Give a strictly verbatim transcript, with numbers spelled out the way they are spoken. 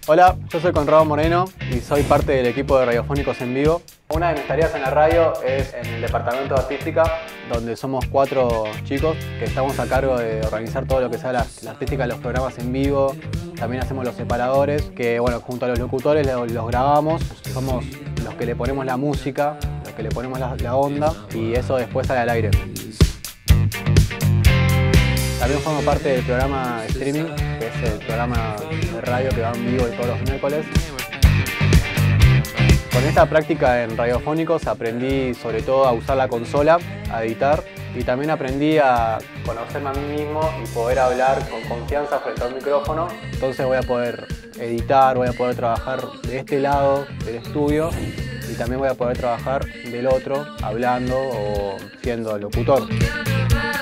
Hola, yo soy Conrado Moreno y soy parte del equipo de Radiofónicos en Vivo. Una de mis tareas en la radio es en el departamento de artística, donde somos cuatro chicos que estamos a cargo de organizar todo lo que sea la, la artística de los programas en vivo. También hacemos los separadores, que bueno, junto a los locutores los, los grabamos. Somos los que le ponemos la música, los que le ponemos la, la onda y eso después sale al aire. También formo parte del programa Streaming, que es el programa de radio que va en vivo todos los miércoles. Con esta práctica en Radiofónicos aprendí sobre todo a usar la consola, a editar, y también aprendí a conocerme a mí mismo y poder hablar con confianza frente a un micrófono. Entonces voy a poder editar, voy a poder trabajar de este lado del estudio y también voy a poder trabajar del otro, hablando o siendo locutor.